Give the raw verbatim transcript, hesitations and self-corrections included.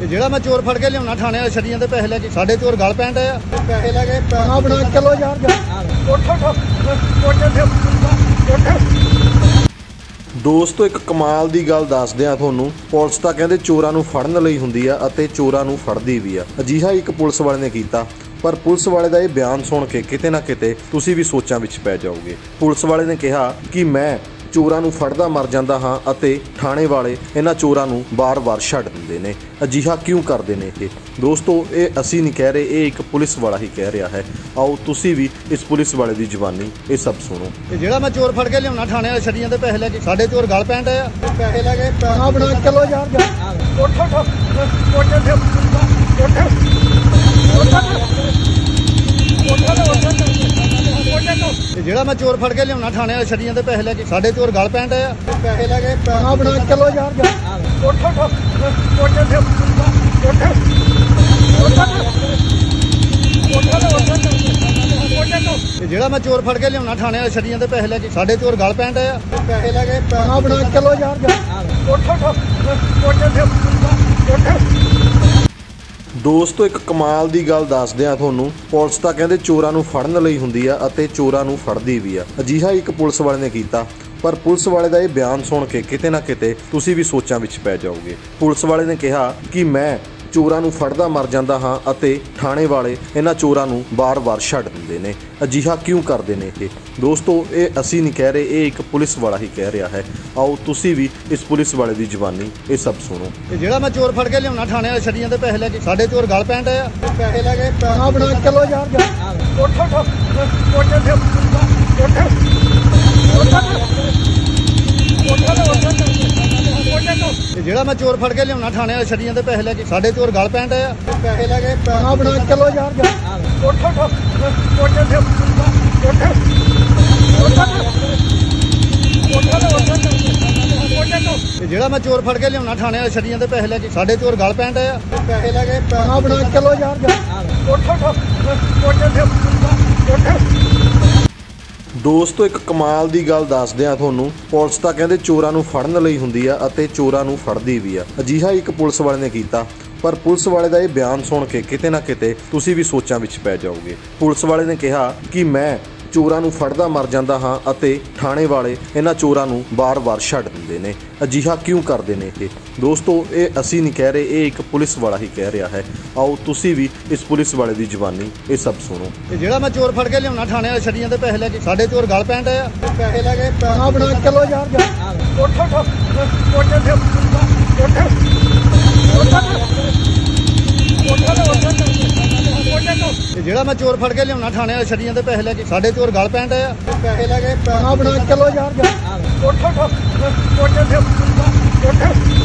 ਜਿਹੜਾ मैं चोर फड़ के लिया थाने वाले छड़ियां ते पैसे लेके साढ़े चोर गल पैंट आया पैसे लेके बना बना चलो यार ਦੋਸਤੋ ਇੱਕ ਕਮਾਲ ਦੀ ਗੱਲ ਦੱਸਦੇ ਆ ਤੁਹਾਨੂੰ। ਪੁਲਿਸ ਤਾਂ ਕਹਿੰਦੇ ਚੋਰਾਂ ਨੂੰ ਫੜਨ ਲਈ ਹੁੰਦੀ ਆ ਅਤੇ ਚੋਰਾਂ ਨੂੰ ਫੜਦੀ ਵੀ ਆ। ਅਜਿਹਾ ਇੱਕ ਪੁਲਿਸ ਵਾਲੇ ਨੇ ਕੀਤਾ, ਪਰ ਪੁਲਿਸ ਵਾਲੇ ਦਾ ਇਹ ਬਿਆਨ ਸੁਣ ਕੇ ਕਿਤੇ ਨਾ ਕਿਤੇ ਤੁਸੀਂ ਵੀ ਸੋਚਾਂ ਵਿੱਚ ਪੈ ਜਾਓਗੇ। ਪੁਲਿਸ ਵਾਲੇ ਨੇ ਕਿਹਾ ਕਿ ਮੈਂ ਚੋਰਾਂ ਨੂੰ ਫੜਦਾ ਮਰ ਜਾਂਦਾ ਹਾਂ ਅਤੇ ਥਾਣੇ ਵਾਲੇ ਇਹਨਾਂ ਚੋਰਾਂ ਨੂੰ ਬਾਰ-ਬਾਰ ਛੱਡ ਦਿੰਦੇ ਨੇ। ਅਜਿਹਾ ਕਿਉਂ ਕਰਦੇ ਨੇ ਇਹ? ਦੋਸਤੋ ਇਹ ਅਸੀਂ ਨਹੀਂ ਕਹਿ ਰਹੇ, ਇਹ ਇੱਕ ਪੁਲਿਸ ਵਾਲਾ ਹੀ ਕਹਿ ਰਿਹਾ ਹੈ। ਆਓ ਤੁਸੀਂ ਵੀ ਇਸ ਪੁਲਿਸ ਵਾਲੇ ਦੀ ਜ਼ੁਬਾਨੀ ਇਹ ਸਭ ਸੁਣੋ। ਜਿਹੜਾ मैं चोर फड़ के लिया थाने वाले छड़ियां ते पैसे लेके साढ़े चोर गल पैंट आया पैसे लेके बना बना चलो यार ਜਿਹੜਾ मैं चोर फड़ के लिया थाने वाले छड़ियां ते पैसे लेके साढ़े चोर गल पैंट आया पैसे लेके बना बना चलो यार ਜਿਹੜਾ मैं चोर फड़ के लिया थाने वाले छड़ियां ते पैसे लेके साढ़े चोर गल पैंट आया पैसे लेके बना बना चलो यार ਦੋਸਤੋ ਇੱਕ ਕਮਾਲ ਦੀ ਗੱਲ ਦੱਸਦੇ ਆ ਤੁਹਾਨੂੰ। ਪੁਲਿਸ ਤਾਂ ਕਹਿੰਦੇ ਚੋਰਾਂ ਨੂੰ ਫੜਨ ਲਈ ਹੁੰਦੀ ਆ ਅਤੇ ਚੋਰਾਂ ਨੂੰ ਫੜਦੀ ਵੀ ਆ। ਅਜਿਹਾ ਇੱਕ ਪੁਲਿਸ ਵਾਲੇ ਨੇ ਕੀਤਾ, ਪਰ ਪੁਲਿਸ ਵਾਲੇ ਦਾ ਇਹ ਬਿਆਨ ਸੁਣ ਕੇ ਕਿਤੇ ਨਾ ਕਿਤੇ ਤੁਸੀਂ ਵੀ ਸੋਚਾਂ ਵਿੱਚ ਪੈ ਜਾਓਗੇ। ਪੁਲਿਸ ਵਾਲੇ ਨੇ ਕਿਹਾ ਕਿ ਮੈਂ ਚੋਰਾਂ ਨੂੰ ਫੜਦਾ ਮਰ ਜਾਂਦਾ ਹਾਂ ਅਤੇ ਥਾਣੇ ਵਾਲੇ ਇਹਨਾਂ ਚੋਰਾਂ ਨੂੰ ਬਾਰ-ਬਾਰ ਛੱਡ ਦਿੰਦੇ ਨੇ। ਅਜਿਹਾ ਕਿਉਂ ਕਰਦੇ ਨੇ ਇਹ? ਦੋਸਤੋ ਇਹ ਅਸੀਂ ਨਹੀਂ ਕਹਿ ਰਹੇ, ਇਹ ਇੱਕ ਪੁਲਿਸ ਵਾਲਾ ਹੀ ਕਹਿ ਰਿਹਾ ਹੈ। ਆਓ ਤੁਸੀਂ ਵੀ ਇਸ ਪੁਲਿਸ ਵਾਲੇ ਦੀ ਜ਼ੁਬਾਨੀ ਇਹ ਸਭ ਸੁਣੋ। ਜਿਹੜਾ मैं चोर फड़ के लिया थाने वाले छड़ियां ते पैसे लेके साढ़े चोर गल पैंट आया पैसे लेके बना बना चलो यार ਜਿਹੜਾ मैं चोर फड़ के लिया थाने वाले छड़ियां ते पैसे लेके साढ़े चोर गल पैंट आया पैसे लेके बना बना चलो यार ਜਿਹੜਾ मैं चोर फड़ के लिया थाने वाले छड़ियां ते पैसे लेके साढ़े चोर गल पैंट आया पैसे लेके बना बना चलो यार ਦੋਸਤੋ ਇੱਕ ਕਮਾਲ ਦੀ ਗੱਲ ਦੱਸਦੇ ਆ ਤੁਹਾਨੂੰ। ਪੁਲਿਸ ਤਾਂ ਕਹਿੰਦੇ ਚੋਰਾਂ ਨੂੰ ਫੜਨ ਲਈ ਹੁੰਦੀ ਆ ਅਤੇ ਚੋਰਾਂ ਨੂੰ ਫੜਦੀ ਵੀ ਆ। ਅਜਿਹਾ ਇੱਕ ਪੁਲਿਸ ਵਾਲੇ ਨੇ ਕੀਤਾ, ਪਰ ਪੁਲਿਸ ਵਾਲੇ ਦਾ ਇਹ ਬਿਆਨ ਸੁਣ ਕੇ ਕਿਤੇ ਨਾ ਕਿਤੇ ਤੁਸੀਂ ਵੀ ਸੋਚਾਂ ਵਿੱਚ ਪੈ ਜਾਓਗੇ। ਪੁਲਿਸ ਵਾਲੇ ਨੇ ਕਿਹਾ ਕਿ ਮੈਂ ਚੋਰਾਂ ਨੂੰ ਫੜਦਾ ਮਰ ਜਾਂਦਾ ਹਾਂ ਅਤੇ ਥਾਣੇ ਵਾਲੇ ਇਹਨਾਂ ਚੋਰਾਂ ਨੂੰ ਬਾਰ-ਬਾਰ ਛੱਡ ਦਿੰਦੇ ਨੇ। ਅਜਿਹਾ ਕਿਉਂ ਕਰਦੇ ਨੇ ਇਹ? ਦੋਸਤੋ ਇਹ ਅਸੀਂ ਨਹੀਂ ਕਹਿ ਰਹੇ, ਇਹ ਇੱਕ ਪੁਲਿਸ ਵਾਲਾ ਹੀ ਕਹਿ ਰਿਹਾ ਹੈ। ਆਓ ਤੁਸੀਂ ਵੀ ਇਸ ਪੁਲਿਸ ਵਾਲੇ ਦੀ ਜ਼ੁਬਾਨੀ ਇਹ ਸਭ ਸੁਣੋ। ਜਿਹੜਾ मैं चोर फड़ के लिया थाने वाले छड़ियां ते पैसे लेके साढ़े चोर गल पैंट आया पैसे लेके बना बना चलो यार ਜਿਹੜਾ मैं चोर फड़ के लिया थाने वाले छड़ियां ते पैसे लेके साढ़े चोर गल पैंट आया पैसे लेके बना बना चलो यार